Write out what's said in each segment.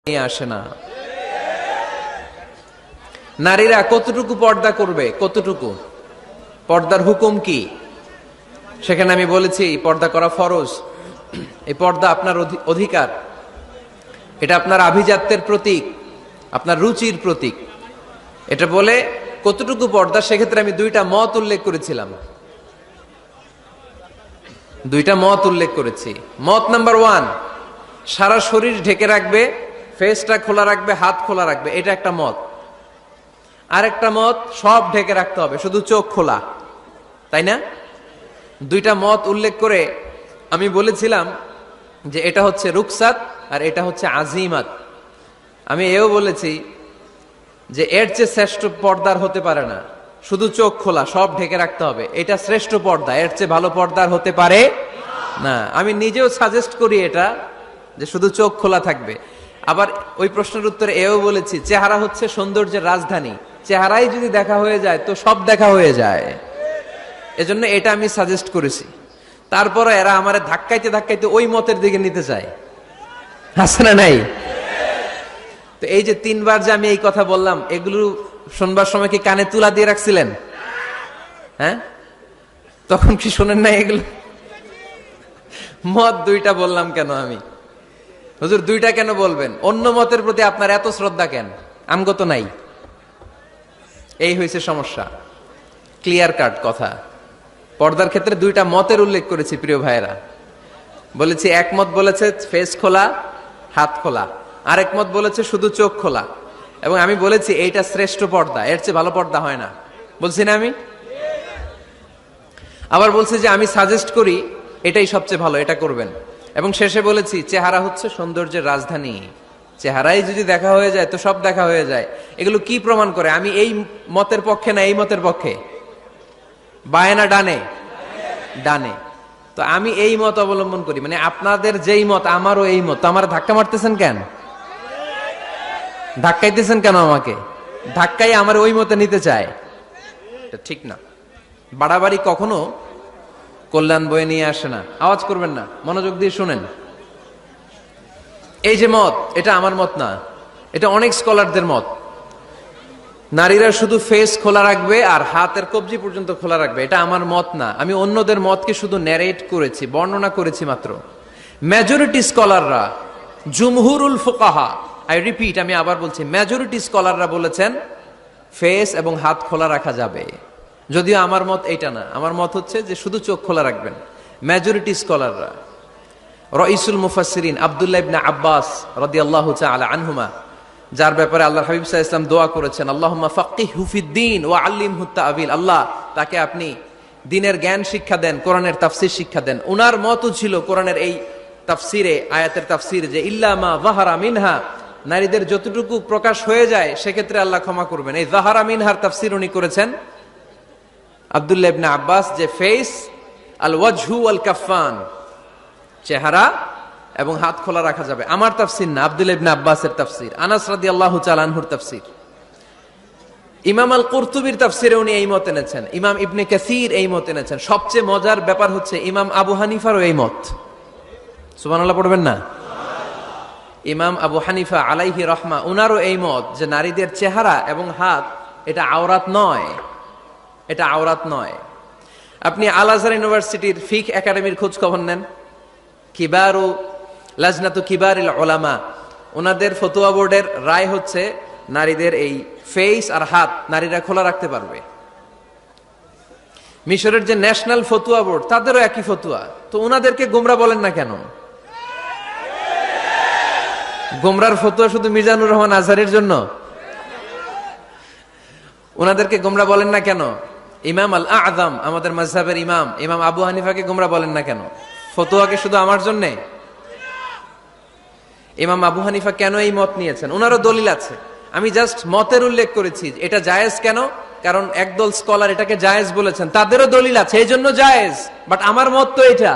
নিয়ে আসে না। নারীরা কতটুকু পর্দা করবে, কতটুকু পর্দার হুকুম কি, সেখানে আমি বলেছি পর্দা করা ফরজ। এই পর্দা আপনার অধিকার, এটা আপনার আভিজাত্যের প্রতীক, আপনার রুচির প্রতীক। এটা বলে কতটুকু পর্দা, সেক্ষেত্রে আমি দুইটা মত উল্লেখ করেছিলাম, দুইটা মত উল্লেখ করেছি। মত নাম্বার 1, সারা শরীর ঢেকে রাখবে, ফেসটা খোলা রাখবে, হাত খোলা রাখবে, এটা একটা মত। আরেকটা মত, সব ঢেকে রাখতে হবে, শুধু চোখ খোলা, তাই না? দুইটা মত উল্লেখ করে আমি বলেছিলাম যে এটা হচ্ছে রুকসাত আর এটা হচ্ছে আজিমাত। আমি এও বলেছি যে এর চেয়ে শ্রেষ্ঠ পর্দার হতে পারে না, শুধু চোখ খোলা, সব ঢেকে রাখতে হবে, এটা শ্রেষ্ঠ পর্দা, এর চেয়ে ভালো পর্দার হতে পারে না। আমি নিজেও সাজেস্ট করি এটা, যে শুধু চোখ খোলা থাকবে। আবার ওই প্রশ্নের উত্তরে এও বলেছি চেহারা হচ্ছে সৌন্দর্যের রাজধানী, চেহারাই যদি দেখা হয়ে যায় তো সব দেখা হয়ে যায়, এজন্য এটা আমি সাজেস্ট করেছি। তারপরে এরা আমারে ধাক্কাইতে ধাক্কাইতে ওই মতের দিকে নিতে চায়, আছে না নাই? তো এই যে 3 বার যে আমি এই কথা বললাম, এগুলো শুনবার সময় কি কানে তুলা দিয়ে রাখছিলেন? হ্যাঁ, তখন কি শোনেন না? এগুলো মত দুইটা বললাম কেন আমি? হুজুর দুইটা কেন বলবেন? অন্য মতের প্রতি আপনার এত শ্রদ্ধা কেন? আমগো তো নাই। এই হয়েছে সমস্যা। ক্লিয়ার কাট কথা। পর্দার ক্ষেত্রে দুইটা মতের উল্লেখ করেছি প্রিয় ভাইয়েরা। বলেছি এক মত বলেছে ফেস খোলা, হাত খোলা, আরেক মত বলেছে শুধু চোখ খোলা। এবং আমি বলেছি এইটা শ্রেষ্ঠ পর্দা, এর চেয়ে ভালো পর্দা হয় না, বলছি না আমি? আবার বলছি যে আমি সাজেস্ট করি এটাই সবচেয়ে ভালো, এটা করবেন। এবং শেষে বলেছি চেহারা হচ্ছে সৌন্দর্যের রাজধানী, চেহারাই যদি দেখা হয়ে যায় তো সব দেখা হয়ে যায়। এগুলো কি প্রমাণ করে আমি এই মতের পক্ষে না এই মতের পক্ষে? বায়ে না ডানে? ডানে। তো আমি এই মত অবলম্বন করি, মানে আপনাদের যেই মত আমারও এই মত। আমার ধাক্কা মারতেছেন কেন? ধাক্কাইতেছেন কেন আমাকে? ধাক্কাই আমার ওই মতে নিতে চায়, এটা ঠিক না। বাড়াবাড়ি কখনো কল্যাণ বয়ে নিয়ে আসে না। আওয়াজ করবেন না, মনোযোগ দিয়ে শুনেন। এই যে মত, এটা আমার মত না, এটা অনেক স্কলারদের মত। নারীরা শুধু ফেস খোলা রাখবে আর হাতের কবজি পর্যন্ত খোলা রাখবে, এটা আমার মত না। আমি অন্যদের মতকে শুধু ন্যারেট করেছি, বর্ণনা করেছি মাত্র। মেজরিটি স্কলাররা, জুমহুরুল ফুকাহা, আই রিপিট, আমি আবার বলছি, মেজরিটি স্কলাররা বলেছেন ফেস এবং হাত খোলা রাখা যাবে। যদিও আমার মত এইটা না, আমার মত হচ্ছে যে শুধু চোখ খোলা রাখবেন। মেজরিটি স্কলাররা, রাইসুল মুফাসসিরিন আব্দুল্লাহ ইবনে আব্বাস রাদিয়াল্লাহু তাআলা আনহুমা, যার ব্যাপারে আল্লাহর হাবিব সাল্লাল্লাহু আলাইহি ওয়াসাল্লাম দোয়া করেছেন, আল্লাহুম্মা ফাক্কিহহু ফিদ্দীন ওয়া আল্লিমহু তা'ওয়িল, আল্লাহ তাকে আপনি দ্বীনের জ্ঞান শিক্ষা দেন, কোরআনের তাফসীর শিক্ষা দেন। উনার মতও ছিল কোরআনের এই তাফসীরে, আয়াতের তাফসীর, যে ইল্লা মা যাহারা মিনহা, নারীদের যতটুকু প্রকাশ হয়ে যায় সেক্ষেত্রে আল্লাহ ক্ষমা করবেন। এই যাহারা মিনহার তাফসীর উনি করেছেন আব্দুল্লাহ ইবনে আব্বাস, যে ফেস, আল ওয়াজহু ওয়াল কাফফান, চেহারা এবং হাত খোলা রাখা যাবে। আমার তাফসীর না, আব্দুল্লাহ ইবনে আব্বাসের তাফসীর, আনাস রাদিয়াল্লাহু তাআলা আনহুর তাফসীর। ইমাম আল কুরতুবীর তাফসীরে উনি এই মত এনেছেন, ইমাম ইবনে কাসীর এই মত এনেছেন। সবচেয়ে মজার ব্যাপার হচ্ছে ইমাম আবু হানিফারও এই মত। সুবহানাল্লাহ পড়বেন না? ইমাম আবু হানিফা আলাইহি রাহমা, উনারও এই মত যে নারীদের চেহারা এবং হাত এটা আওরাত নয়, এটা আওরাত নয়। আপনি আল আজহার ইউনিভার্সিটির ফিকহ একাডেমির খোঁজ খবর নেন, কিবারু লাজনাতু কিবারিল উলামা, ওনাদের ফতোয়া বোর্ডের রায় হচ্ছে নারীদের এই ফেস আর হাত নারীরা খোলা রাখতে পারবে। মিশরের যে ন্যাশনাল ফতোয়া বোর্ড, তাদেরও একই ফতোয়া। তো ওনাদেরকে গোমরা বলেন না কেন? গোমরার ফতোয়া শুধু মিজানুর রহমান আজহারির জন্য? ওনাদেরকে গোমরা বলেন না কেন? ইমাম আল আযম, আমাদের মাযহাবের ইমাম, ইমাম আবু হানিফাকে গোমরা বলেন না কেন? ফতোয়াকে শুধু আমার জন্য? ইমাম আবু হানিফা কেন এই মত নিয়েছেন? ওনারও দলিল আছে। আমি জাস্ট মতের উল্লেখ করেছি, এটা জায়েজ কেন, কারণ একদল স্কলার এটাকে জায়েজ বলেছেন, তাদেরও দলিল আছে, এই জন্য জায়েজ। বাট আমার মত তো এটা,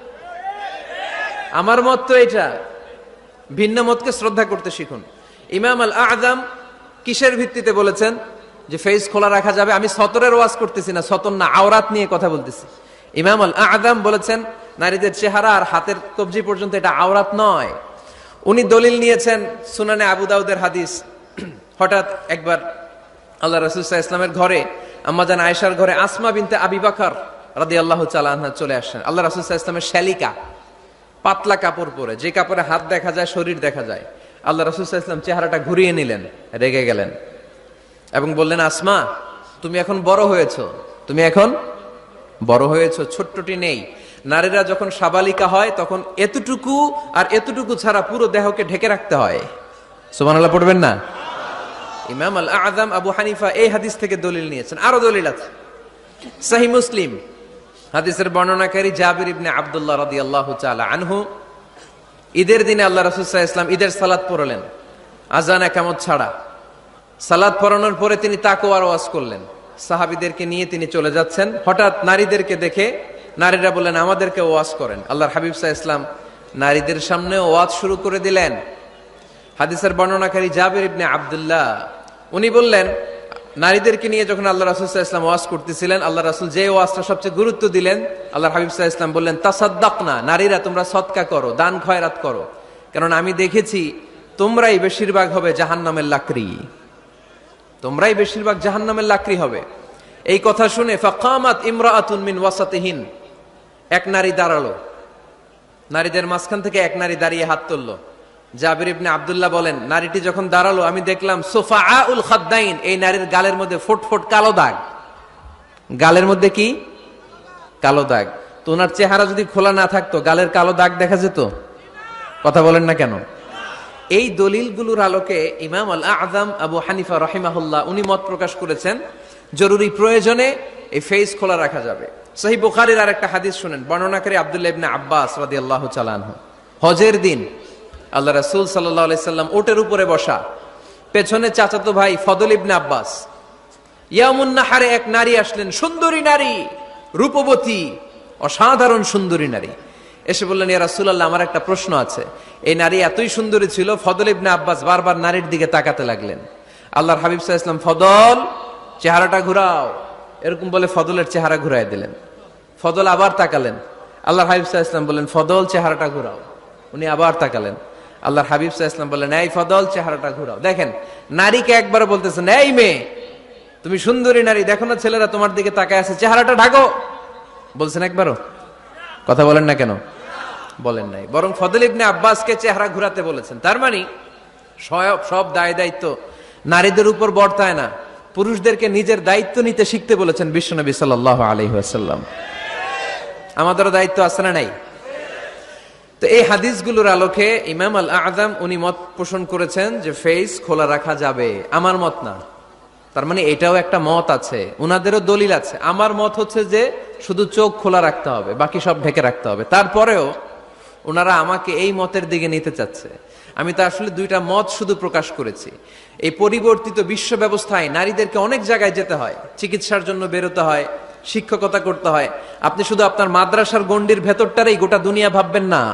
আমার মত তো এটা। ভিন্ন মতকে শ্রদ্ধা করতে শিখুন। ইমাম আল আযম কিসের ভিত্তিতে বলেছেন যে ফেস খোলা রাখা যাবে? আমি সতরের ওয়াজ করতেছি না, সতর না, আওরাত নিয়ে কথা বলতেছি। ইমাম আল আযম বলেছেন নারীদের চেহারা আর হাতের কবজি পর্যন্ত এটা আওরাত নয়। উনি দলিল নিয়েছেন সুনানে আবু দাউদের হাদিস। হঠাৎ একবার আল্লাহ রাসূল সাল্লাল্লাহু আলাইহি ওয়াসাল্লামের ঘরে আম্মাজান আয়েশার ঘরে আসমা বিনতে আবি বকর রাদিয়াল্লাহু তাআলা আনহা চলে আসেন। আল্লাহ রাসূল সাল্লাল্লাহু আলাইহি ওয়াসাল্লামের শালিকা, পাতলা কাপড় পরে, যে কাপড়ে হাত দেখা যায় শরীর দেখা যায়। আল্লাহ রাসূল সাল্লাল্লাহু আলাইহি ওয়াসাল্লাম চেহারাটা ঘুরিয়ে নিলেন, রেগে গেলেন এবং বললেন, আসমা তুমি এখন বড় হয়েছো, তুমি এখন বড় হয়েছো, ছোট্টটি নেই। নারীরা যখন সাবালিকা হয় তখন এতটুকু আর এতটুকু ছাড়া পুরো দেহকে ঢেকে রাখতে হয়। সুবহানাল্লাহ পড়বেন না? ইমাম আল আযম আবু হানিফা এই হাদিস থেকে দলিল নিয়েছেন। আরো দলিল আছে, সহিহ মুসলিম হাদিসের বর্ণনাকারী জাবির ইবনে আব্দুল্লাহ রাদিয়াল্লাহু তাআলা আনহু ঈদের দিনে আল্লাহ রাসূল সাল্লাল্লাহু আলাইহি ওয়াসাল্লাম ঈদের সালাত পড়লেন আযান একামত ছাড়া। সালাত পড়ানোর পরে তিনি তাকওয়ার ওয়াজ করলেন, সাহাবীদেরকে নিয়ে তিনি চলে যাচ্ছেন। হঠাৎ নারীদেরকে দেখে নারীরা বললেন, আমাদেরকে ওয়াজ করেন। আল্লাহর হাবিব সাল্লাল্লাহু আলাইহি ওয়াসাল্লাম নারীদের সামনে ওয়াজ শুরু করে দিলেন। হাদিসের বর্ণনাকারী জাবির ইবনে আব্দুল্লাহ উনি বললেন, নারীদেরকে নিয়ে যখন আল্লাহ রাসূল সাল্লাল্লাহু আলাইহি ওয়াসাল্লাম ওয়াজ করতেছিলেন, আল্লাহ রাসূল যে ওয়াজটা সবচেয়ে গুরুত্ব দিলেন, আল্লাহর হাবিব সাল্লাল্লাহু আলাইহি ওয়াসাল্লাম বললেন, তাসাদ্দাকনা, নারীরা তোমরা সদকা করো, দান খয়রাত করো, কারণ আমি দেখেছি তোমরাই বেশিরভাগ হবে জাহান্নামের লাকড়ি, তোমরাই বেশিরভাগ জাহান্নামের লাকড়ি হবে। এই কথা শুনে ফাকামাত ইমরাআতুন মিন ওয়াসাতিহিন, এক নারী দাঁড়ালো, নারীদের মাঝখান থেকে এক নারী দাঁড়িয়ে হাত তুললো। জাবির ইবনে আব্দুল্লাহ বলেন, নারীটি যখন দাঁড়ালো আমি দেখলাম সুফাআউল খাদ্দাইন, এই নারীর গালের মধ্যে ফুটফুট কালো দাগ। গালের মধ্যে কি? কালো দাগ। তো ওনার চেহারা যদি খোলা না থাকতো গালের কালো দাগ দেখা যেত? কথা বলেন না কেন? এই দলিলগুলোর আলোকে ইমাম আল আযম আবু হানিফা রাহিমাহুল্লাহ উনি মত প্রকাশ করেছেন জরুরি প্রয়োজনে এই ফেস খোলা রাখা যাবে। সহিহ বুখারীর আরেকটা হাদিস শুনেন, বর্ণনাকারী আব্দুল্লাহ ইবনে আব্বাস রাদিয়াল্লাহু তাআলা আনহু। হজের দিন আল্লাহ রাসূল সাল্লাল্লাহু আলাইহি সাল্লাম উটের উপরে বসা, পেছনে চাচাতো ভাই ফদল ইবনে আব্বাস। ইয়ামুন নাহারে এক নারী আসলেন, সুন্দরী নারী, রূপবতী, অসাধারণ সুন্দরী নারী। এসে বললেন, ইয়া রাসূলুল্লাহ আমার একটা প্রশ্ন আছে। এই নারী এতই সুন্দরী ছিল, ফদল ইবনে আব্বাস বারবার নারীর দিকে তাকাতে লাগলেন। আল্লাহর হাবিব সাল্লাল্লাহু আলাইহি ওয়াসাল্লাম, ফদল চেহারাটা ঘুরাও, এরকম বলে ফদলের চেহারা ঘুরায় দিলেন। ফদল আবার তাকালেন, আল্লাহর হাবিব সাল্লাল্লাহু আলাইহি ওয়াসাল্লাম বললেন, ফদল চেহারাটা ঘুরাও। উনি আবার তাকালেন, আল্লাহর হাবিব সাল্লাল্লাহু আলাইহি ওয়াসাল্লাম বললেন, এই ফদল চেহারাটা ঘুরাও। দেখেন নারীকে একবার বলতেছেন, এই মেয়ে তুমি সুন্দরী নারী, দেখো না ছেলেরা তোমার দিকে তাকায় আছে, চেহারাটা ঢাকো। বলছেন একবারও? কথা বলেন না কেন? বলেন নাই, বরং ফদল ইবনে আব্বাসকে চেহারা ঘুরাতে বলেছেন। তার মানে সব দায় দায়িত্ব নারীদের উপর বর্তায় না, পুরুষদেরকে নিজের দায়িত্ব নিতে শিখতে বলেছেন বিশ্বনবী সাল্লাল্লাহু আলাইহি ওয়াসাল্লাম। আমাদেরও দায়িত্ব আছে না নাই? তো এই হাদিসগুলোর আলোকে ইমাম আল আযম উনি মত পোষণ করেছেন যে ফেস খোলা রাখা যাবে। আমার মত না, তার মানে এটাও একটা মত আছে, উনাদেরও দলিল আছে। আমার মত হচ্ছে যে শুধু চোখ খোলা রাখতে হবে, বাকি সব ঢেকে রাখতে হবে। তারপরেও ওনারা আমাকে এই মতের দিকে নিতে চাচ্ছে। আমি তো আসলে দুইটা মত শুধু প্রকাশ করেছি। এই পরিবর্তিত বিশ্ব ব্যবস্থায় নারীদেরকে অনেক জায়গায় যেতে হয়, চিকিৎসার জন্য বেরোতে হয়, শিক্ষকতা করতে হয়। আপনি শুধু আপনার মাদ্রাসার গণ্ডির ভেতরটারেই গোটা দুনিয়া ভাববেন না।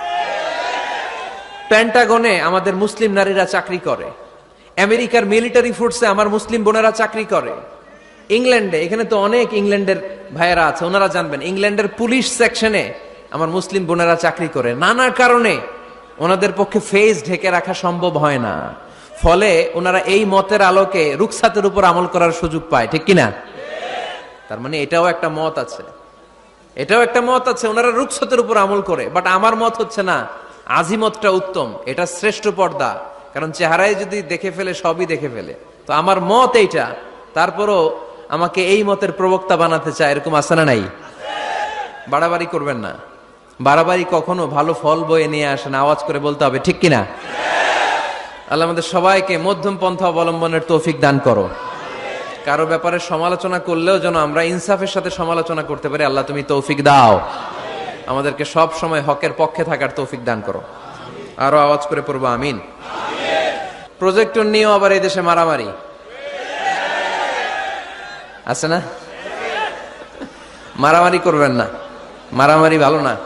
পেন্টাগনে আমাদের মুসলিম নারীরা চাকরি করে, আমেরিকার মিলিটারি ফোর্সে আমার মুসলিম বোনেরা চাকরি করে, ইংল্যান্ডে, এখানে তো অনেক ইংল্যান্ডের ভাইয়েরা আছে, ওনারা জানবেন, ইংল্যান্ডের পুলিশ সেকশনে আমার মুসলিম বোনেরা চাকরি করে। নানা কারণে ওনাদের পক্ষে ফেস ঢেকে রাখা সম্ভব হয় না, ফলে ওনারা এই মতের আলোকে রুখসাতের উপর আমল করার সুযোগ পায়, ঠিক কিনা? তার মানে এটাও একটা মত আছে, এটাও একটা মত আছে, ওনারা রুখসাতের উপর আমল করে। বাট আমার মত হচ্ছে না, আজিমতটা উত্তম, এটা শ্রেষ্ঠ পর্দা, কারণ চেহারায় যদি দেখে ফেলে সবই দেখে ফেলে। তো আমার মত এইটা, তারপরও আমাকে এই মতের প্রবক্তা বানাতে চায়, এরকম আছে না নাই? বাড়াবাড়ি করবেন না, বাড়াবাড়ি কখনো ভালো ফল বয়ে নিয়ে আসে না, আওয়াজ করে বলতে হবে, ঠিক কিনা? আল্লাহ আমাদের সবাইকে মধ্যম পন্থা অবলম্বনের তৌফিক দান করো। কারো ব্যাপারে সমালোচনা করলেও যেন আমরা ইনসাফের সাথে সমালোচনা করতে পারি। আল্লাহ তুমি তৌফিক দাও, আমাদেরকে সব সময় হকের পক্ষে থাকার তৌফিক দান করো। আরো আওয়াজ করে পড়বো আমিন। প্রজেক্টর নিয়েও আবার এই দেশে মারামারি আছে না? মারামারি করবেন না, মারামারি ভালো না।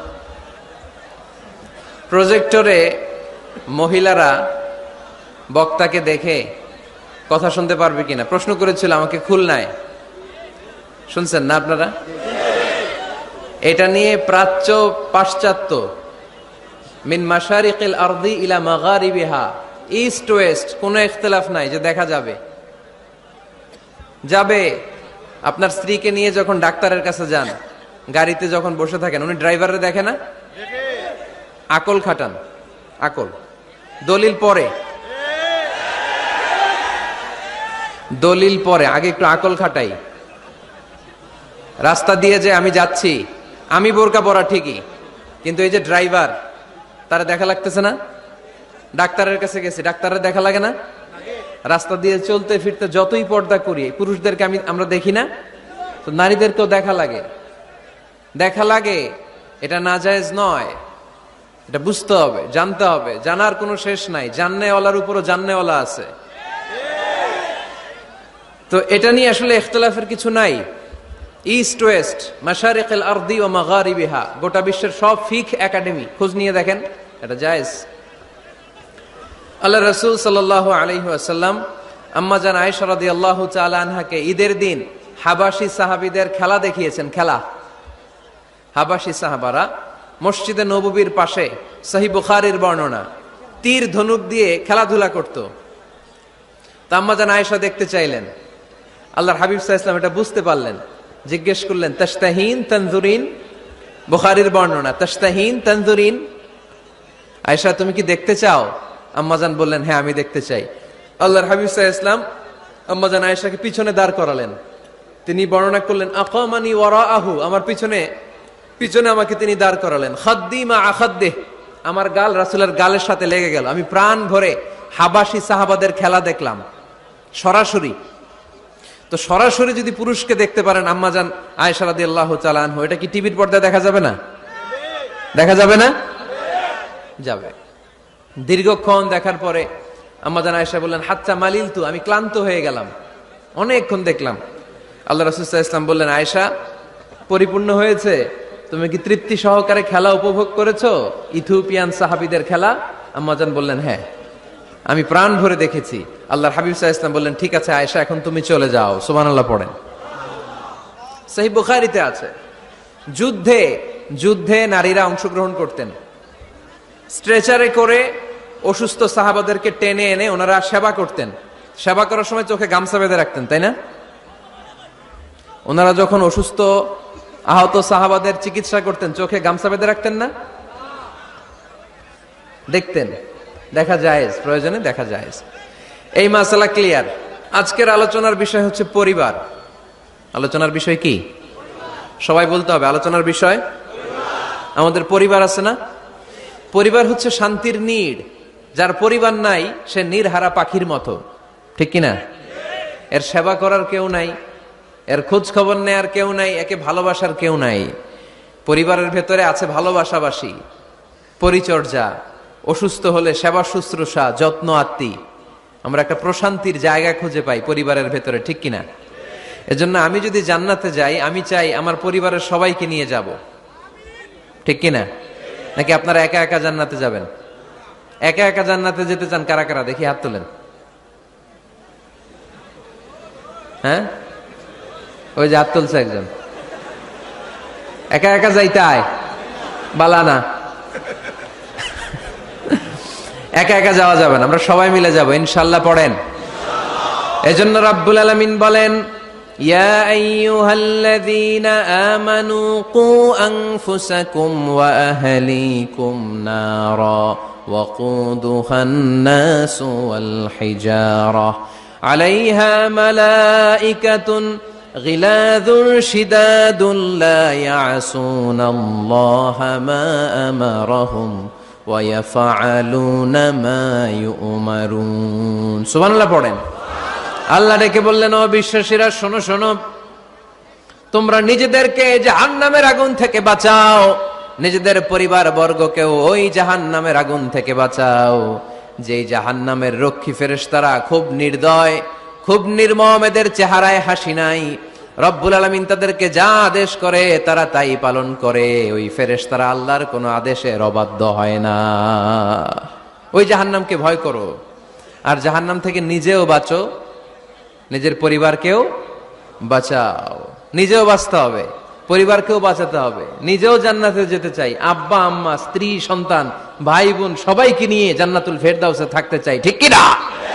প্রজেক্টরে মহিলারা বক্তাকে দেখে কথা শুনতে পারবে কিনা প্রশ্ন করেছিল আমাকে খুলনায়, শুনছেন না আপনারা? এটা নিয়ে প্রাচ্য পাশ্চাত্য মিন মাশারিকিল আরদি ইলা মাগারিবিহা, ইস্ট ওয়েস্ট কোনো ইখতিলাফ নাই যে দেখা যাবে। যাবে। আপনার স্ত্রীকে নিয়ে যখন ডাক্তারের কাছে যান, গাড়িতে যখন বসে থাকেন, উনি ড্রাইভারে দেখে না? আকল খাটান, আকল। দলিল পরে, দলিল পরে, আগে একটু আকল খাটাই। রাস্তা দিয়ে যে আমি যাচ্ছি, আমি বোরকা পরা ঠিকই, কিন্তু এই যে ড্রাইভার, তারা দেখা লাগতেছে না? ডাক্তারের কাছে গেছি, ডাক্তারের দেখা লাগে না? রাস্তা দিয়ে চলতে ফিরতে যতই পর্দা করি, পুরুষদেরকে আমরা দেখি না? তো নারীদেরকেও দেখা লাগে, দেখা লাগে। এটা নাজায়েজ নয়, এটা বুঝতে হবে, জানতে হবে। জানার কোনো শেষ নাই, জাননেওয়ালার উপরও জাননেওয়ালা আছে। তো এটা নিয়ে আসলে ইখতিলাফের কিছু নাই। ইস্ট ওয়েস্ট, মাশারিকিল আরদি ওয়া মাগারিবিহা, গোটা বিশ্বের সব ফিক একাডেমি খোঁজ নিয়ে দেখেন, এটা জায়েজ। আল্লাহ রাসূল সাল্লাল্লাহু আলাইহি ওয়াসাল্লাম আম্মা জান আয়েশা রাদিয়াল্লাহু তাআলা আনহাকে ঈদের দিন হাবাশি সাহাবীদের খেলা দেখিয়েছেন। খেলা, হাবাশি সাহাবারা মসজিদে নববীর পাশে, সহিহ বুখারীর বর্ণনা, তীর ধনুক দিয়ে খেলাধুলা করত। তা আম্মা জান আয়েশা দেখতে চাইলেন। আল্লাহর হাবিব সাল্লাল্লাহু আলাইহি ওয়াসাল্লাম এটা বুঝতে পারলেন, জিজ্ঞেস করলেন, তাশতাহিন তানজুরিন? বুখারীর বর্ণনা, তাশতাহিন তানজুরিন, আয়েশা তুমি কি দেখতে চাও? আম্মাজান বললেন, হ্যাঁ আমি দেখতে চাই। আল্লাহর হাবিব সাল্লাল্লাহু আলাইহি ওয়াসাল্লাম আম্মাজান আয়েশাকে পিছনে দাঁড় করালেন। তিনি বর্ণনা করলেন, আকামানি ওয়ারাআহু, আমার পিছনে পিছনে আমাকে তিনি দাঁড় করালেন। খাদ্দি মা আখাদ্দিহ, আমার গাল রাসূলের গালের সাথে লেগে গেল। আমি প্রাণ ভরে হাবাশি সাহাবাদের খেলা দেখলাম সরাসরি। তো সরাসরি যদি পুরুষকে দেখতে পারেন আম্মাজান আয়েশা রাদিয়াল্লাহু তাআলা আনহা, এটা কি টিভির পর্দায় দেখা যাবে না? দেখা যাবে না? যাবে। দীর্ঘক্ষণ দেখার পরে আম্মাজান আয়েশা বললেন, হাত্তা মালিলতু, আমি ক্লান্ত হয়ে গেলাম, অনেকক্ষণ দেখলাম। আল্লাহ রাসূল সাল্লাল্লাহু আলাইহি ওয়াসাল্লাম বললেন, আয়েশা পরিপূর্ণ হয়েছে? তুমি কি তৃপ্তি সহকারে খেলা উপভোগ করেছো, ইথিওপিয়ান সাহাবীদের খেলা? আম্মাজান বললেন, হ্যাঁ আমি প্রাণ ভরে দেখেছি। আল্লাহর হাবিব সাল্লাল্লাহু আলাইহি ওয়াসাল্লাম বললেন, ঠিক আছে আয়েশা, এখন তুমি চলে যাও। সুবহানাল্লাহ পড়েন। সহিহ বুখারীতে আছে, যুদ্ধে যুদ্ধে নারীরা অংশগ্রহণ করতেন। স্ট্রেচারে করে অসুস্থ সাহাবাদেরকে টেনে এনে ওনারা সেবা করতেন। সেবা করার সময় চোখে গামছা বেঁধে রাখতেন, তাই না? ওনারা যখন অসুস্থ আহত সাহাবাদের চিকিৎসা করতেন, চোখে গামছা বেঁধে রাখতেন না? দেখতেন, দেখা জায়েজ, প্রয়োজনে দেখা জায়েজ। এই মাসালা ক্লিয়ার। আজকের আলোচনার বিষয় হচ্ছে পরিবার। আলোচনার বিষয় কি? সবাই বলতে হবে, আলোচনার বিষয় আমাদের পরিবার আছে না? পরিবার হচ্ছে শান্তির নীড়। যার পরিবার নাই সে নির্হারা পাখির মতো, ঠিক কিনা? এর সেবা করার কেউ নাই, এর খোঁজ খবর নেয়ার কেউ নাই, একে ভালোবাসার কেউ নাই। পরিবারের ভেতরে আছে ভালোবাসাবাসী, পরিচর্যা, অসুস্থ হলে সেবা শুশ্রূষা, যত্ন আত্মি। আমরা একটা প্রশান্তির জায়গা খুঁজে পাই পরিবারের ভেতরে, ঠিক কিনা? এজন্য আমি যদি জান্নাতে যাই, আমি চাই আমার পরিবারের সবাইকে নিয়ে যাব, ঠিক কিনা? নাকি আপনারা একা একা জান্নাতে যাবেন? একা একা জান্নাতে যেতে চান কারা কারা? দেখি হাত তোলেন। হ্যাঁ, ওই যে হাত তুলছে একজন। একা একা যাইতে আয় বালানা, একা একা যাওয়া যাবে না, আমরা সবাই মিলে যাব ইনশাআল্লাহ। পড়েন। এজন্য রাব্বুল আলামিন বলেন, ইয়া আইয়ুহাল্লাযীনা আমানু কু আনফুসাকুম ওয়া আহলিকুম নারা ওয়াকুদুহান নাসু ওয়াল হিজারা আলাইহা মালাইকাতুন গিলাযুন শিদাদুন লা ইয়াসুনাল্লাহা মা আমারাহুম ওয়া ইয়াফআলুনা মা ইউমারুন। সুবহানাল্লাহ পড়েন। আল্লাহ ডেকে বললেন, ও বিশ্বাসীরা শোনো শোনো, তোমরা নিজেদেরকে জাহান্নামের আগুন থেকে বাঁচাও, নিজেদের পরিবার বর্গকেও ওই জাহান্নামের আগুন থেকে বাঁচাও, যেই জাহান্নামের রক্ষী ফেরেশতারা খুব নির্দয়, খুব নির্মম, এদের চেহারায় হাসি নাই। রব্বুল আলামিন তাদেরকে যা আদেশ করে তারা তাই পালন করে। ওই ফেরেশতারা আল্লাহর কোনো আদেশের অবাধ্য হয় না। ওই জাহান্নামকে ভয় করো, আর জাহান্নাম থেকে নিজেও বাঁচো, নিজের পরিবারকেও বাঁচাও। নিজেও বাঁচতে হবে, পরিবারকেও বাঁচাতে হবে। নিজেও জান্নাতে যেতে চাই, আব্বা আম্মা স্ত্রী সন্তান ভাই বোন সবাইকে নিয়ে জান্নাতুল ফেরদাউসে থাকতে চাই, ঠিক কি না?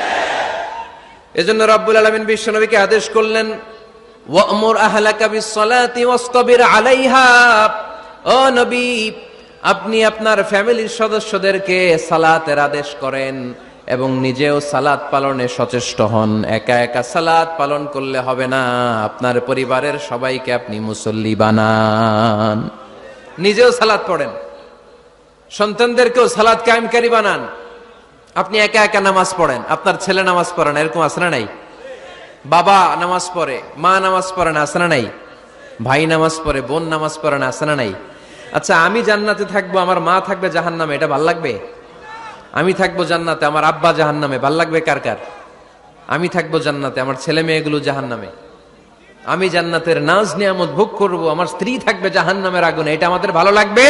এজন্য রব্বুল আলামিন বিশ্বনবীকে আদেশ করলেন, ওয়া'মুর আহলাকা বিস-সালাতি ওয়াসতাবির আলাইহা। ও নবী, আপনি আপনার ফ্যামিলির সদস্যদেরকে সালাতের আদেশ করেন এবং নিজেও সালাত পালনে সচেষ্ট হন। একা একা সালাত পালন করলে হবে না, আপনার পরিবারের সবাইকে আপনি মুসল্লি বানান। নিজেও সালাত পড়েন, সন্তানদেরকেও সালাত কায়েমকারী বানান। আপনি একা একা নামাজ পড়েন, আপনার ছেলে নামাজ পড়ে না, এরকম আছে না নাই? বাবা নামাজ পড়ে, মা নামাজ পড়ে না, আছে না নাই? ভাই নামাজ পড়ে, বোন নামাজ পড়ে না, আছে না নাই? আচ্ছা, আমি জান্নাতে থাকবো, আমার মা থাকবে জাহান্নামে, এটা ভাল লাগবে? আমি থাকবো জান্নাতে, আমার আব্বা জাহান্নামে, ভাল লাগবে কার কার? আমি থাকবো জান্নাতে, আমার ছেলে মেয়েগুলো জাহান্নামে। আমি জান্নাতের নাজ নিয়ামত ভোগ করবো, আমার স্ত্রী থাকবে জাহান্নামের আগুনে, এটা আমাদের ভালো লাগবে?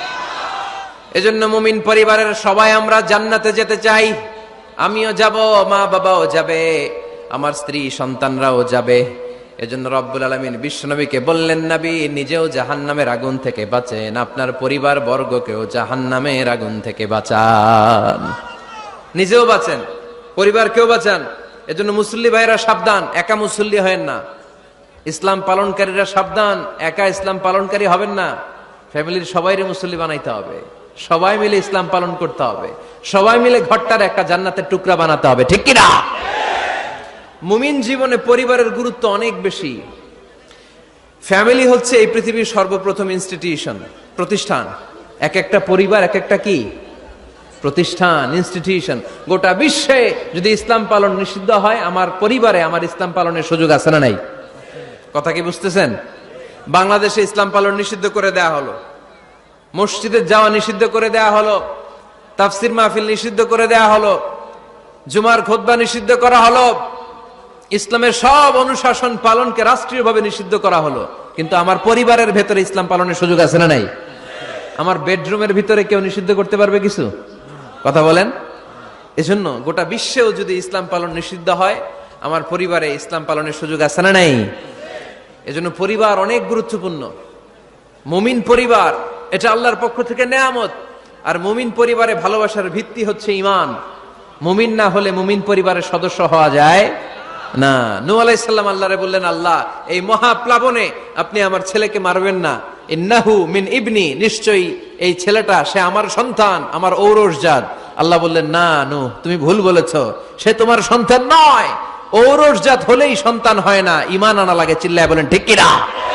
এজন্য মুমিন পরিবারের সবাই আমরা জান্নাতে যেতে চাই। আমিও যাব, মা বাবাও যাবে, আমার স্ত্রী সন্তানরাও যাবে। এজন্য রব্বুল আলামিন বিশ্বনবীকে বললেন, নবী নিজেও জাহান্নামের আগুন থেকে বাঁচেন, আপনার পরিবার বর্গকেও জাহান্নামের আগুন থেকে বাঁচান। নিজেও বাঁচেন, পরিবারকেও বাঁচান। এজন্য মুসল্লি ভাইরা সাবধান, একা মুসল্লি হয়েন না। ইসলাম পালনকারীরা সাবধান, একা ইসলাম পালনকারী হবেন না। ফ্যামিলির সবাইরে মুসল্লি বানাইতে হবে, সবাই মিলে ইসলাম পালন করতে হবে, সবাই মিলে ঘরটার একটা জান্নাতের টুকরা বানাতে হবে, ঠিক কি না? মুমিন জীবনে পরিবারের গুরুত্ব অনেক বেশি। ফ্যামিলি হচ্ছে এই পৃথিবীর সর্বপ্রথম ইনস্টিটিউশন, প্রতিষ্ঠান। এক একটা পরিবার এক একটা কি প্রতিষ্ঠান, ইনস্টিটিউশন। গোটা বিশ্বে যদি ইসলাম পালন নিষিদ্ধ হয়, আমার পরিবারে আমার ইসলাম পালনের সুযোগ আছে না নাই? কথা কি বুঝতেছেন? বাংলাদেশে ইসলাম পালন নিষিদ্ধ করে দেয়া হলো, মসজিদে যাওয়া নিষিদ্ধ করে দেয়া হলো, তাফসির মাহফিল নিষিদ্ধ করে দেয়া হলো, জুমার খুতবা নিষিদ্ধ করা হলো, ইসলামের সব অনুশাসন পালনকে রাষ্ট্রীয়ভাবে নিষিদ্ধ করা হলো। কিন্তু আমার পরিবারের ভেতরে ইসলাম পালনের সুযোগ আছে না নাই? আমার বেডরুমের ভিতরে কেউ নিষিদ্ধ করতে পারবে কিছু? কথা বলেন। এজন্য গোটা বিশ্বেও যদি ইসলাম পালন নিষিদ্ধ হয়, আমার পরিবারে ইসলাম পালনের সুযোগ আছে না নাই? এজন্য পরিবার অনেক গুরুত্বপূর্ণ। মুমিন পরিবার এটা আল্লাহর পক্ষ থেকে নেয়ামত। আর মুমিন পরিবারে ভালোবাসার ভিত্তি হচ্ছে ঈমান। মুমিন না হলে মুমিন পরিবারের সদস্য হওয়া যায় না। নূহ আলাইহিস সালাম আল্লাহরে বললেন, আল্লাহ এই মহাপ্লাবনে আপনি আমার ছেলেকে মারবেন না, ইন্নাহু মিন ইবনি, নিশ্চয়ই এই ছেলেটা সে আমার সন্তান, আমার ঔরসজাত। আল্লাহ বললেন, না নূহ, তুমি ভুল বলেছো, সে তোমার সন্তান নয়। ঔরসজাত হলেই সন্তান হয় না, ঈমান আনা লাগে। চিল্লায় বলেন ঠিক কি না?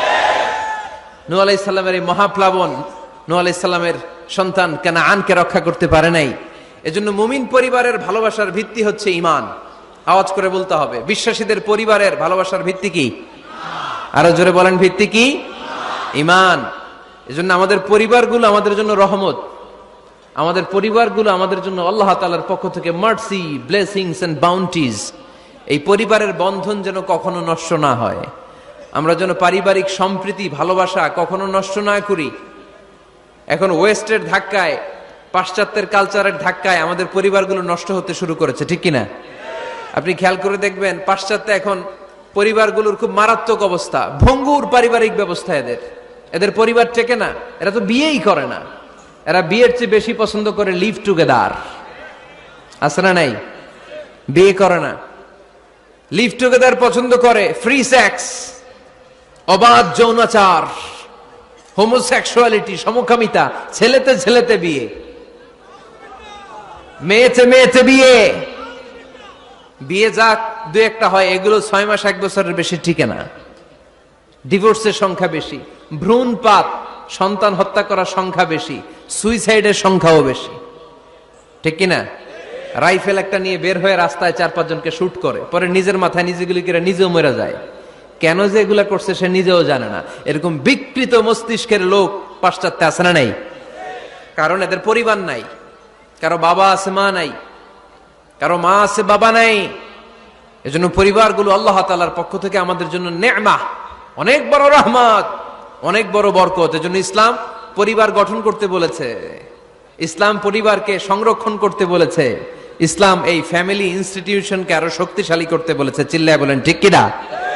নূহ আলাইহিস সালামের এই মহাপ্লাবন নূহ আলাইহিস সালামের সন্তান কানাআনকে রক্ষা করতে পারে নাই। এজন্য মুমিন পরিবারের ভালোবাসার ভিত্তি হচ্ছে ঈমান। আওয়াজ করে বলতে হবে, বিশ্বাসীদের পরিবারের ভালোবাসার ভিত্তি কি? আরো জোরে বলেন, ভিত্তি কি? ঈমান। এজন্য আমাদের পরিবারগুলো আমাদের জন্য রহমত, আমাদের পরিবারগুলো আমাদের জন্য আল্লাহ তাআলার পক্ষ থেকে মার্সি, ব্লেসিংস এন্ড বাউন্টিজ। এই পরিবারের বন্ধন যেন কখনো নষ্ট না হয়, আমরা যেন পারিবারিক সম্প্রীতি ভালোবাসা কখনো নষ্ট না করি। এখন ওয়েস্টের ধাক্কায়, পাশ্চাত্যের কালচারের ধাক্কায় আমাদের পরিবারগুলো নষ্ট হতে শুরু করেছে, ঠিক কিনা? আপনি খেয়াল করে দেখবেন, পাশ্চাত্যে এখন পরিবারগুলোর খুব মারাত্মক অবস্থা, ভঙ্গুর পারিবারিক ব্যবস্থা। এদের পরিবার টেকে না, এরা তো বিয়েই করে না। এরা বিয়ের চেয়ে বেশি পছন্দ করে লিভ টুগেদার, আছে না নাই? বিয়ে করে না, লিভ টুগেদার পছন্দ করে, ফ্রি সেক্স, অবাধ যৌনাচার, হোমোসেক্সুয়ালিটি, সমকামিতা, ছেলেতে ছেলেতে বিয়ে, মেয়েতে মেয়েতে বিয়ে। বিয়ে যাক দু একটা হয়, এগুলো 6 মাস 1 বছরের বেশি টিকে না। ডিভোর্সের সংখ্যা বেশি, ভ্রূণপাত, সন্তান হত্যা করার সংখ্যা বেশি, সুইসাইডের সংখ্যাও বেশি, ঠিক কিনা? রাইফেল একটা নিয়ে বের হয়ে রাস্তায় 4-5 জনকে শুট করে, পরে নিজের মাথায় নিজে গুলি করে নিজেও মরে যায়। কেন যে এগুলা করছে সে নিজেও জানে না। এরকম বিকৃত মস্তিষ্কের লোক পাশ্চাত্যে আছে না নাই? কারণ এদের পরিবার নাই, কারো বাবা আছে মা নাই, কারো মা আছে বাবা নাই। এজন্য পরিবারগুলো আল্লাহ তাআলার পক্ষ থেকে আমাদের জন্য নেয়ামত, অনেক বড় রহমত, অনেক বড় বরকত। এজন্য ইসলাম পরিবার গঠন করতে বলেছে, ইসলাম পরিবারকে সংরক্ষণ করতে বলেছে, ইসলাম এই ফ্যামিলি ইনস্টিটিউশনকে আরো শক্তিশালী করতে বলেছে। চিল্লায় বলেন ঠিক কিনা?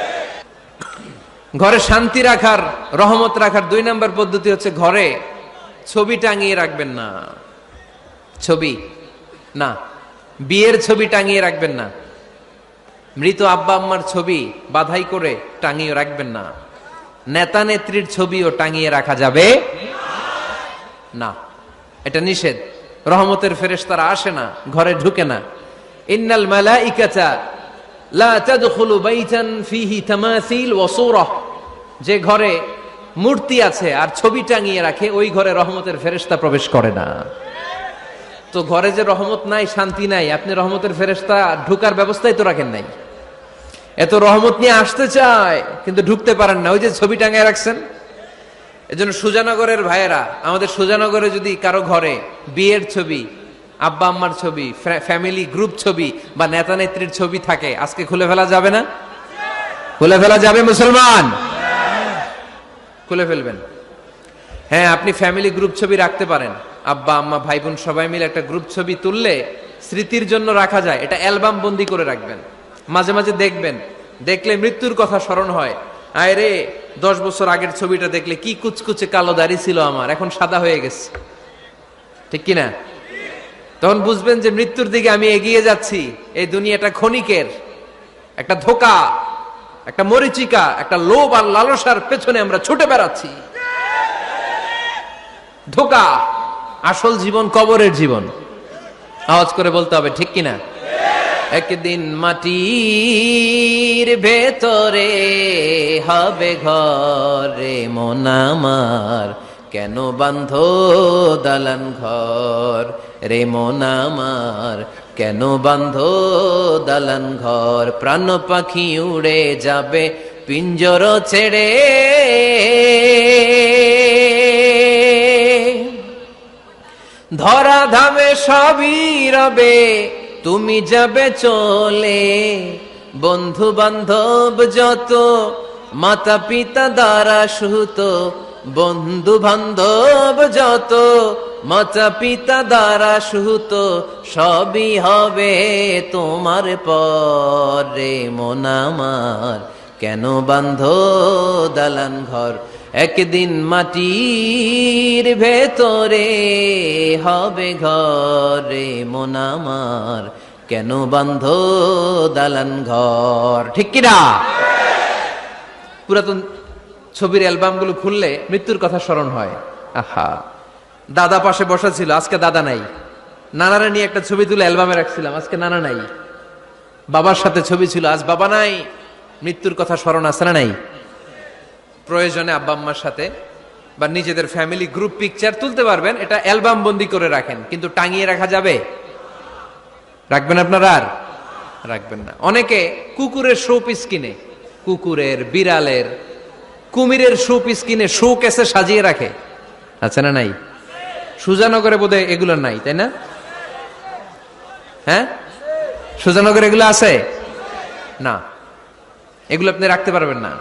ঘরে শান্তি রাখার, রহমত রাখার 2 নম্বর পদ্ধতি হচ্ছে ঘরে ছবি টাঙিয়ে রাখবেন না। ছবি না, বিয়ের ছবি টাঙিয়ে রাখবেন না, মৃত আব্বা আম্মার ছবি বাধাই করে টাঙিয়ে রাখবেন না, নেতা নেত্রীর ছবিও টাঙিয়ে রাখা যাবে না, এটা নিষেধ। রহমতের ফেরেশতারা আসে না, ঘরে ঢুকে না। ইন্নাল মালাইকাতা লা তাদখুলু বাইতান ফিহি তামাসিল ওয়া সূরাহ, যে ঘরে মূর্তি আছে আর ছবি টাঙিয়ে রাখে ওই ঘরে রহমতের ফেরেশতা প্রবেশ করে না। তো ঘরে যে রহমত নাই, শান্তি নাই, আপনি রহমতের ফেরেশতা ঢুকার ব্যবস্থাই তো রাখেন নাই। এত রহমত নিয়ে আসতে চায় কিন্তু ঢুকতে পারেন না, ওই যে ছবি টাঙিয়ে রাখছেন। এজন্য সুজানগরের ভাইয়েরা, আমাদের সুজানগরে যদি কারো ঘরে বিয়ের ছবি, আব্বা আম্মার ছবি, ফ্যামিলি গ্রুপ ছবি বা নেতা নেত্রীর ছবি থাকে, আজকে খুলে ফেলা যাবে না? খুলে ফেলা যাবে মুসলমান? খুলে ফেলবেন। হ্যাঁ, আপনি ফ্যামিলি গ্রুপ ছবি রাখতে পারেন, আব্বা আম্মা ভাই বোন সবাই মিলে একটা গ্রুপ ছবি তুললে স্মৃতির জন্য রাখা যায়। এটা অ্যালবাম বন্দি করে রাখবেন, মাঝে মাঝে দেখবেন, দেখলে মৃত্যুর কথা স্মরণ হয়। আয় রে, 10 বছর আগের ছবিটা দেখলে কি কুচকুচে কালো দাড়ি ছিল আমার, এখন সাদা হয়ে গেছে, ঠিক কিনা? তখন বুঝবেন যে মৃত্যুর দিকে আমি এগিয়ে যাচ্ছি। এই দুনিয়াটা ক্ষণিকের, একটা ধোঁকা, একটা মরিচিকা, একটা লোভ আর লালসার পেছনে আমরা ছুটে বেড়াচ্ছি। ধোঁকা, আসল জীবন কবরের জীবন। আওয়াজ করে বলতে হবে, ঠিক কিনা? একদিন মাটির ভেতরে হবে ঘরে মন আমার, কেন বাঁধো দালান ঘর রে মন আমার, কেন বাঁধো দালান ঘর। প্রাণ পাখি উড়ে যাবে পিঞ্জর ছেড়ে, ধরা ধামে সবই রবে তুমি যাবে চলে। বন্ধু বান্ধব যত মাতা পিতা দ্বারা সুত, বন্ধু বান্ধব যত মাতা পিতা দ্বারা সুত, সবই হবে তোমার পরে মন আমার, কেন বাঁধো দালান ঘর। একদিন মাটির ভেতরে হবে ঘরে মন আমার, কেন বাঁধো দালান ঘর, ঠিক কিনা? পুরাতন ছবির অ্যালবামগুলো খুললে মৃত্যুর কথা স্মরণ হয়। আহা, দাদা পাশে বসা ছিল, আজকে দাদা নাই। নানারা নিয়ে একটা ছবি তুলে অ্যালবামে রাখছিলাম, আজকে নানা নাই। বাবার সাথে ছবি ছিল, আজ বাবা নাই। মৃত্যুর কথা স্মরণ আছে না নাই? প্রয়োজনে আব্বা আম্মার সাথে বা নিজেদের ফ্যামিলি গ্রুপ পিকচার তুলতে পারবেন, এটা অ্যালবাম বন্দি করে রাখেন, কিন্তু টাঙিয়ে রাখা যাবে? রাখবেন আপনারা? আর রাখবেন না। অনেকে কুকুরের শো পিস কিনে, কুকুরের, বিড়ালের, কুমিরের শো পিস কিনে শো কেসে সাজিয়ে রাখে, আছে না নাই? সুজানগরে বোধহয় এগুলো নাই, তাই না? হ্যাঁ, সুজানগরে এগুলো আছে না? এগুলো আপনি রাখতে পারবেন না,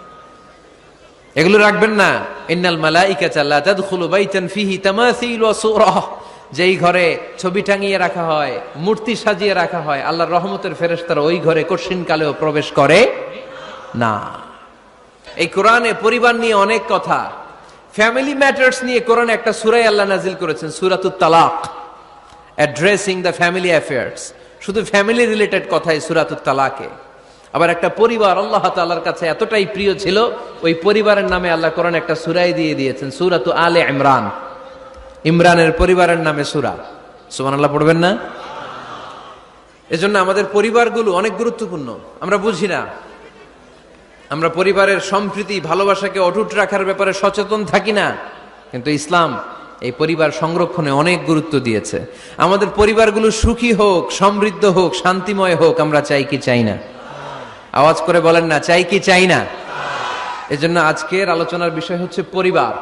এগুলো রাখবেন না। ইন্নাল মালাইকাতা লা তাদখুলু বাইতান ফিহি তামাসিল ওয়া সূরাহ, যেই ঘরে ছবি টাঙিয়ে রাখা হয়, মূর্তি সাজিয়ে রাখা হয়, আল্লাহর রহমতের ফেরেশতারা ওই ঘরে কঠিন কালেও প্রবেশ করে না। এই কোরআনে পরিবার নিয়ে অনেক কথা, ফ্যামিলি ম্যাটার্স নিয়ে কোরআনে একটা সূরা আল্লাহ নাজিল করেছেন, সূরাতুত তালাক, অ্যাড্রেসিং দ্য ফ্যামিলি অ্যাফেয়ার্স। শুধু ফ্যামিলি রিলেটেড কথাই সূরাতুত তালাকে। আবার একটা পরিবার আল্লাহ তাআলার কাছে এতটাই প্রিয় ছিল, ওই পরিবারের নামে আল্লাহ কোরআনে একটা সূরাই দিয়ে দিয়েছেন, সূরাতু আলে ইমরান। ইমরানের পরিবারের নামে সূরা। সুবহানাল্লাহ পড়বেন না? এজন্য আমাদের পরিবারগুলো অনেক গুরুত্বপূর্ণ, আমরা বুঝি না। আমরা পরিবারের সম্প্রীতি, ভালোবাসাকে অটুট রাখার ব্যাপারে সচেতন থাকি না, কিন্তু ইসলাম এই পরিবার সংরক্ষণে অনেক গুরুত্ব দিয়েছে। আমাদের পরিবারগুলো সুখী হোক, সমৃদ্ধ হোক, শান্তিময় হোক, আমরা চাই কি চাই না? আওয়াজ করে বলেন না, চাই কি চাই না? এজন্য আজকের আলোচনার বিষয় হচ্ছে পরিবার।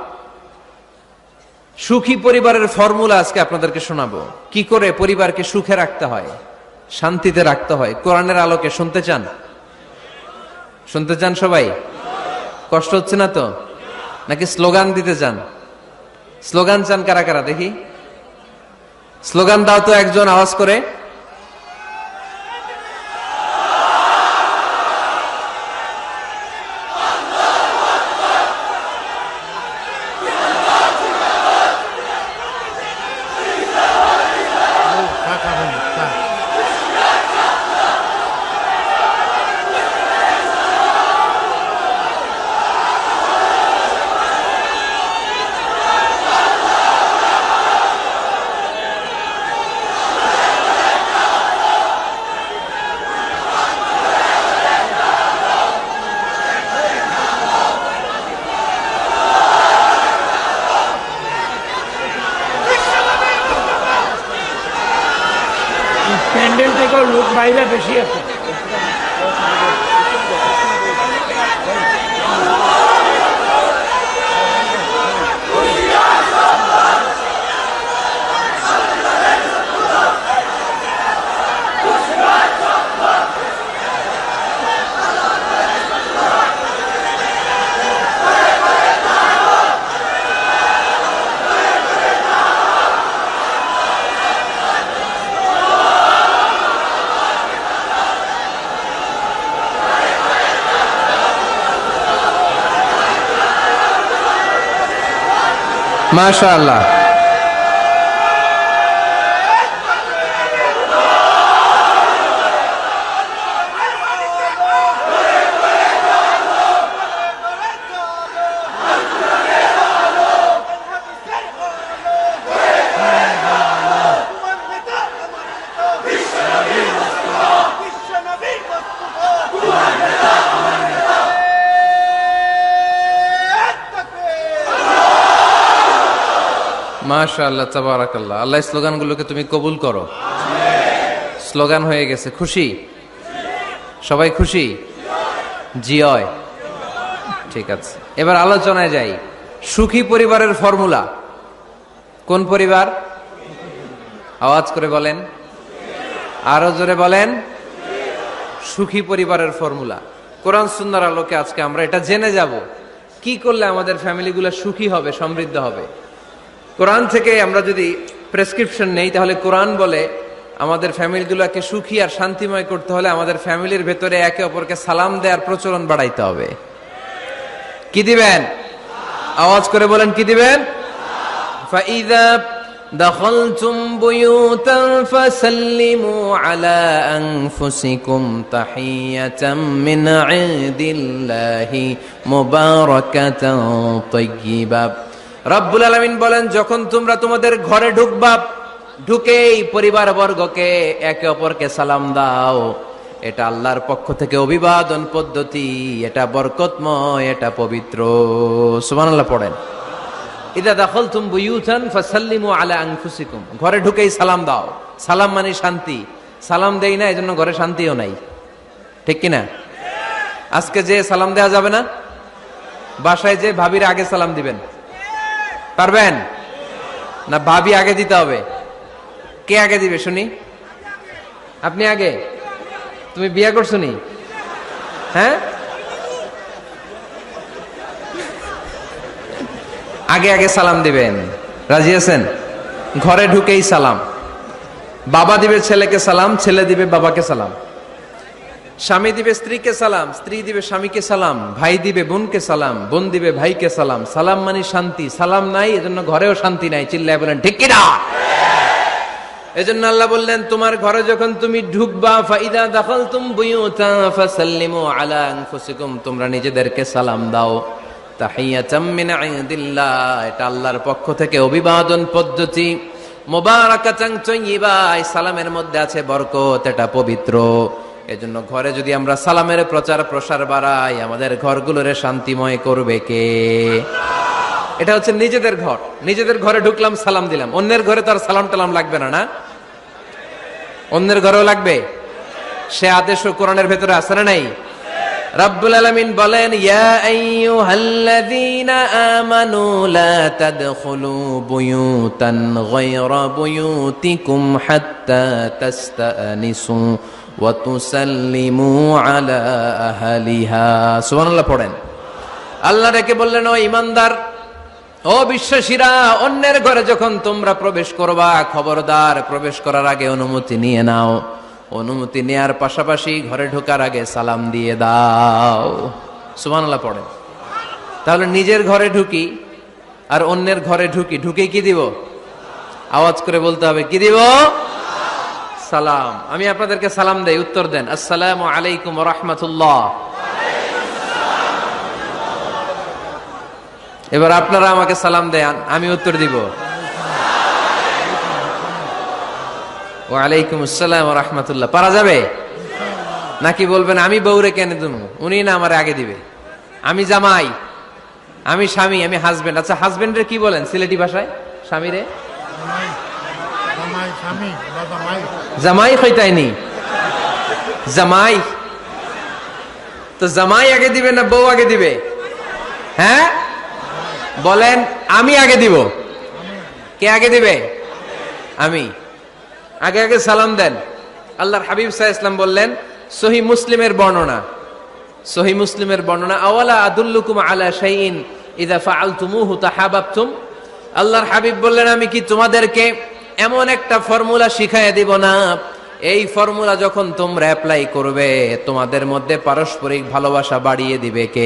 সুখী পরিবারের ফর্মুলা আজকে আপনাদেরকে শোনাবো, কি করে পরিবারকে সুখে রাখতে হয়, শান্তিতে রাখতে হয়। কোরআনের আলোকে শুনতে চান? শুনতে চান সবাই? কষ্ট হচ্ছে না তো? নাকি স্লোগান দিতে চান? স্লোগান চান কারা কারা দেখি? স্লোগান দাও তো একজন, আওয়াজ করে। চাহিদা বেশি আছে। মাশাআল্লাহ। মাশাআল্লাহ, তাবারাকাল্লাহ। আল্লাহ স্লোগানগুলোকে তুমি কবুল করো। স্লোগান হয়ে গেছে, খুশি? সবাই খুশি? জিয়। ঠিক আছে, এবার আলোচনায় যাই। সুখী পরিবারের ফর্মুলা কোন পরিবার? আওয়াজ করে বলেন, আরো জোরে বলেন। সুখী পরিবারের ফর্মুলা কোরআন সুন্নাহর আলোকে আজকে আমরা এটা জেনে যাব, কি করলে আমাদের ফ্যামিলিগুলো সুখী হবে, সমৃদ্ধ হবে। কোরআন থেকে আমরা যদি প্রেসক্রিপশন নেই, তাহলে কোরআন বলে আমাদের ফ্যামিলিগুলোকে সুখী আর শান্তিময় করতে হলে আমাদের ফ্যামিলির ভেতরে একে অপরকে সালাম দেওয়ার প্রচলন বাড়াইতে হবে। কি দিবেন? আওয়াজ করে বলেন, কি দিবেন? ফাইযা দাখালতুম বুয়ুতান ফাসাল্লিমু আলা আনফুসিকুম তাহিয়াতাম মিন ইনদিল্লাহি মুবারাকাতান তাইয়্যিবা। রব্বুল আলামিন বলেন, যখন তোমরা তোমাদের ঘরে ঢুকবা, ঢুকেই পরিবার বর্গকে একে অপরকে সালাম দাও। এটা আল্লাহর পক্ষ থেকে অভিবাদন পদ্ধতি, এটা বরকতময়, এটা পবিত্র। সুবহানাল্লাহ পড়েন। ইযা দাখালতুম বুয়ুতান ফাসাল্লিমু আলা আনফুসিকুম, ঘরে ঢুকেই সালাম দাও। সালাম মানে শান্তি। সালাম দেই না, এজন্য ঘরে শান্তিও নাই। ঠিক কিনা? আজকে যে সালাম দেওয়া যাবে না, বাসায় যে ভাবির আগে সালাম দিবেন, পারবেন না? ভাবি আগে দিতে হবে। কে আগে দিবে শুনি? আপনি আগে। তুমি বিয়ে করছো নি? হ্যাঁ, আগে আগে সালাম দিবেন। রাজি আছেন? ঘরে ঢুকেই সালাম। বাবা দিবে ছেলেকে সালাম, ছেলে দিবে বাবাকে সালাম। স্বামী দিবে স্ত্রীকে সালাম, স্ত্রী দিবে স্বামীকে সালাম, ভাই দিবে বোনকে সালাম, বোন দিবে ভাইকে সালাম। সালাম মানে শান্তি। সালাম নাই, এজন্য ঘরেও শান্তি নাই। চিল্লায় বলেন ঠিক কিনা? এজন্য আল্লাহ বললেন, তোমার ঘরে যখন তুমি ঢুকবা, ফাইদা দাখালতুম বুয়ুতান ফাসাল্লিমু আলা আনফুসিকুম, তোমরা নিজেদেরকে সালাম দাও। তাহিয়াতাম মিন ইনদিল্লাহ, এটা আল্লাহর পক্ষ থেকে অভিবাদন পদ্ধতি। মুবারাকাতান তাইয়্যিবা, এই সালামের মধ্যে আছে বরকত, এটা পবিত্র। এজন্য ঘরে যদি আমরা সালামের প্রচার প্রসার বাড়াই, আমাদের ঘরগুলোরে শান্তিময় করবে কে? এটা হচ্ছে নিজেদের ঘর। নিজেদের ঘরে ঢুকলাম, সালাম দিলাম। অন্যের ঘরে তো আর সালাম টালাম লাগবে না, না? অন্যের ঘরেও লাগবে। সে আদেশও কোরআনের ভেতরে আছে না নাই? রব্বুল আলামিন বলেন, ইয়া আইয়ুহাল্লাযীনা আমানু লা তাদখুলু বুয়ুতান গায়রা বুয়ুতিকুম হাত্তা তাস্তানিসু ওয়া তুসাল্লিমু আলা আহলিহা। সুবহানাল্লাহ পড়েন। আল্লাহ ডেকে বললেন, ও ঈমানদার, ও বিশ্বাসীরা, অন্যের ঘরে যখন তোমরা প্রবেশ করবা, খবরদার প্রবেশ করার আগে অনুমতি নিয়ে নাও। অনুমতি নেয়ার পাশাপাশি ঘরে ঢোকার আগে সালাম দিয়ে দাও। সুবহানাল্লাহ পড়েন। তাহলে নিজের ঘরে ঢুকি আর অন্যের ঘরে ঢুকি, ঢুকে কি দিব? আওয়াজ করে বলতে হবে, কি দিব? সালাম। আমি আপনাদেরকে সালাম দেই, উত্তর দেন, আসসালামু আলাইকুম ওয়া রাহমাতুল্লাহ। এবার আপনারা আমাকে সালাম দেন, আমি উত্তর দিব, ওয়ালাইকুম আসসালাম ওয়া রাহমাতুল্লাহ। পারা যাবে নাকি বলবেন আমি বউরে কেন দেব, উনি না আমার আগে দিবে? আমি জামাই, আমি স্বামী, আমি হাজবেন্ড। আচ্ছা, হাজবেন্ডের কি বলেন সিলেটি ভাষায়? স্বামীরে জামাই, জামাই হইতাইনি। জামাই। তো জামাই আগে দিবে না বউ আগে দিবে? হ্যাঁ বলেন, আমি আগে দিব। কে আগে দিবে? আমি। আগে আগে সালাম দেন। আল্লাহর হাবিব সাল্লাল্লাহু আলাইহি ওয়াসাল্লাম বললেন, সহিহ মুসলিমের বর্ণনা, আওয়ালা আদুল্লুকুম আলা শাইইন ইযা ফাআলতুমুহু তাহাব্বাতুম। আল্লাহর হাবিব বললেন, আমি কি তোমাদেরকে এমন একটা ফর্মুলা শিখাইয়া দিব না, এই ফর্মুলা যখন তোমরা অ্যাপ্লাই করবে তোমাদের মধ্যে পারস্পরিক ভালোবাসা বাড়িয়ে দিবে কে?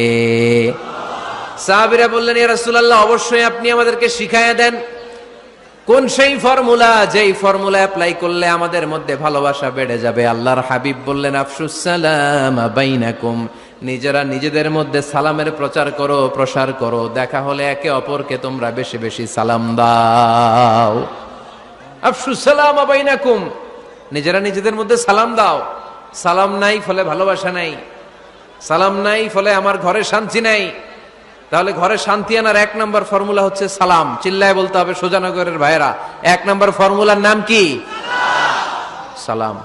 সাহাবীরা বললেন, ইয়া রাসূলুল্লাহ, অবশ্যই আপনি আমাদেরকে শিখাইয়া দেন। কোন সেই ফর্মুলা, যেই ফর্মুলা অ্যাপ্লাই করলে আমাদের মধ্যে ভালোবাসা বেড়ে যাবে? আল্লাহর হাবিব বললেন, আফশুস সালাম বাইনাকুম, নিজেরা নিজেদের মধ্যে সালামের প্রসার করো, দেখা হলে একে অপরকে তোমরা বেশি বেশি সালাম দাও। আফশুস সালাম বাইনাকুম, নিজেরা নিজেদের মধ্যে সালাম দাও। সালাম নাই ফলে ভালোবাসা নাই, সালাম নাই ফলে আমার ঘরে শান্তি নাই। তাহলে ঘরে শান্তি আনার 1 নম্বর ফর্মুলা হচ্ছে সালাম। চিল্লায় বলতে হবে সোজানগরের ভাইরা, 1 নম্বর ফর্মুলার নাম কি? সালাম।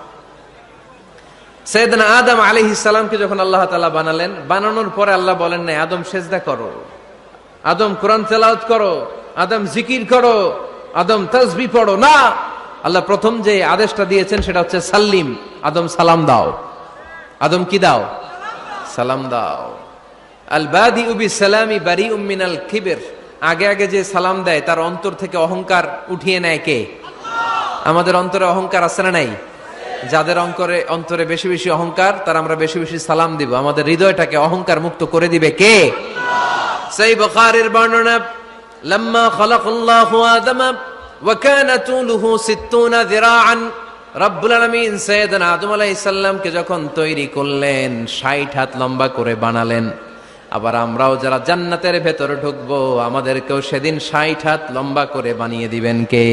সাইয়েদনা আদম আলাইহিস সালামকে যখন আল্লাহ তাআলা বানালেন, বানানোর পরে আল্লাহ বলেন না আদম সেজদা করো, আদম কোরআন তেলাওয়াত করো, আদম জিকির করো, আদম তাসবিহ পড়ো, না। আল্লাহ প্রথম যে আদেশটা দিয়েছেন সেটা হচ্ছে সাল্লিম, আদম সালাম দাও। আদম কি দাও? সালাম দাও। আল বাদিউ বিসসালামি বারিউম মিনাল কিবর, আগে আগে যে সালাম দেয় তার অন্তর থেকে অহংকার উঠিয়ে নেয় কে? আমাদের অন্তরে অহংকার আছে না নাই? যাদের অন্তরে বেশি বেশি অহংকার, তার আমরা বেশি বেশি সালাম দিব। আমাদের হৃদয়টাকে অহংকার মুক্ত করে দিবে কে? সহিহ বুখারীর বর্ণনা, লাম্মা খালাকাল্লাহু আদম ওয়া কানা তুলুহু 60 যিরাআন, রব্বুল আলামিন সাইয়েদনা আদম আলাইহিস সালামকে যখন তৈরি করলেন 60 হাত লম্বা করে বানালেন। আবার আমরাও যারা জান্নাতের ভেতরে ঢুকবো আমাদেরকেও সেদিন 60 হাত লম্বা করে বানিয়ে দিবেন কে?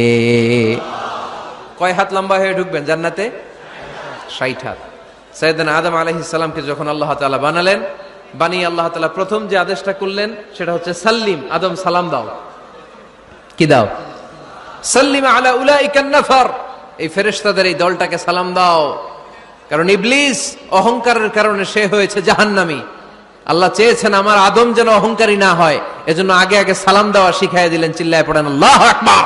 কয় হাত লম্বা হয়ে ঢুকবেন জান্নাতে? 60 হাত। সাইয়েদনা আদম আলাইহিস সালামকে যখন আল্লাহ তাআলা বানালেন, বানিয়ে আল্লাহ তাআলা প্রথম যে আদেশটা করলেন সেটা হচ্ছে সাল্লিম, আদম সালাম দাও। কি দাও? সাল্লিম আলা উলাইকান নাফার, এই ফেরেশতাদের এই দলটাকে সালাম দাও। কারণ ইবলিস অহংকারের কারণে সে হয়েছে জাহান্নামী। আল্লাহ চেয়েছেন আমার আদম যেন অহংকারী না হয়, এজন্য আগে আগে সালাম দেওয়া শিখাইয়া দিলেন। চিল্লায় পড়েন আল্লাহু আকবার।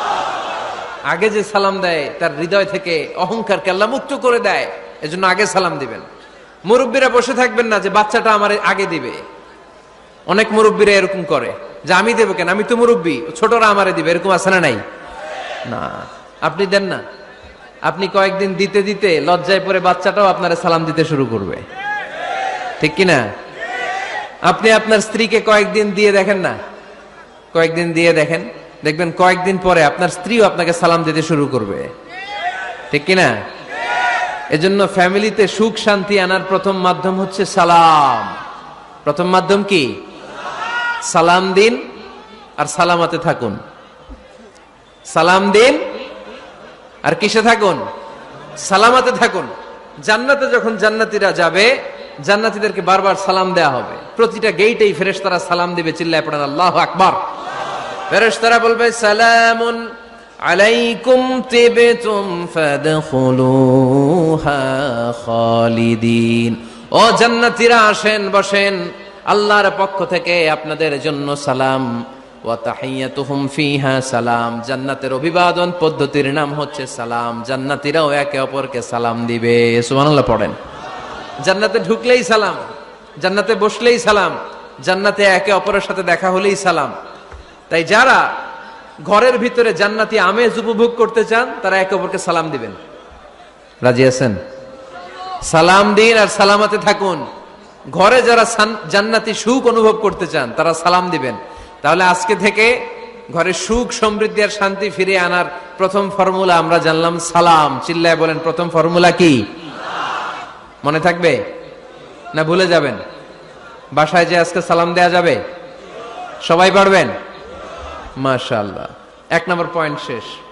আগে যে সালাম দেয় তার হৃদয় থেকে অহংকারকে আল্লাহ মুক্ত করে দেয়, এজন্য আগে সালাম দিবেন। মুরব্বীরা বসে থাকবেন না যে বাচ্চাটা আমার আগে দিবে। অনেক মুরব্বীরা এরকম করে যে আমি দেবো কেন, আমি তো মুরব্বী, ছোটরা আমারে দিবে, এরকম আছে না নাই? না, আপনি দেন না। আপনি কয়েকদিন দিতে দিতে লজ্জায় পড়ে বাচ্চাটাও আপনারে সালাম দিতে শুরু করবে, ঠিক কিনা? আপনি আপনার স্ত্রীকে কয়েকদিন দিয়ে দেখেন না, কয়েকদিন দিয়ে দেখেন, দেখবেন কয়েকদিন পরে আপনার স্ত্রীও আপনাকে সালাম দিতে শুরু করবে, ঠিক কিনা? এজন্য ফ্যামিলিতে সুখ শান্তি আনার প্রথম মাধ্যম হচ্ছে সালাম। প্রথম মাধ্যম কি? সালাম দিন আর সালামাতে থাকুন। সালাম দিন আর কিসে থাকুন? সালামাতে থাকুন। জান্নাতে যখন জান্নাতীরা যাবে, জান্নাতীদেরকে বারবার সালাম দেয়া হবে। প্রতিটা গেটেই ফেরেশতারা সালাম দিবে। চিল্লায় পড়েন আল্লাহু আকবার। ফেরেশতারা বলবে সালামুন আলাইকুম তিবতুম ফাদখুলুহা খালিদিন। ও জান্নাতীরা আসেন, বসেন, আল্লাহর পক্ষ থেকে আপনাদের জন্য সালাম। ওয়া তাহিয়াতুহুম ফিহা সালাম, জান্নাতের অভিবাদন পদ্ধতির নাম হচ্ছে সালাম। জান্নাতীরাও একে অপরকে সালাম দিবে। সুবহানাল্লাহ পড়েন। জান্নাতে ঢুকলেই সালাম, জান্নাতে বসলেই সালাম, জান্নাতে একে অপরের সাথে দেখা হলেই সালাম। তাই যারা ঘরের ভিতরে জান্নাতি আমেজ উপভোগ করতে চান তারা একে অপরকে সালাম দিবেন। রাজি আছেন? সালাম দিন আর সালামাতে থাকুন। ঘরে যারা জান্নাতি সুখ অনুভব করতে চান তারা সালাম দিবেন। তাহলে আজকে থেকে ঘরে সুখ সমৃদ্ধি আর শান্তি ফিরিয়ে আনার প্রথম ফর্মুলা আমরা জানলাম সালাম। চিল্লায় বলেন প্রথম ফর্মুলা কি? মনে থাকবে না ভুলে যাবেন? বাসায় যে আজকে সালাম দেয়া যাবে, সবাই পারবেন? মাশাআল্লাহ। 1 নম্বর পয়েন্ট শেষ।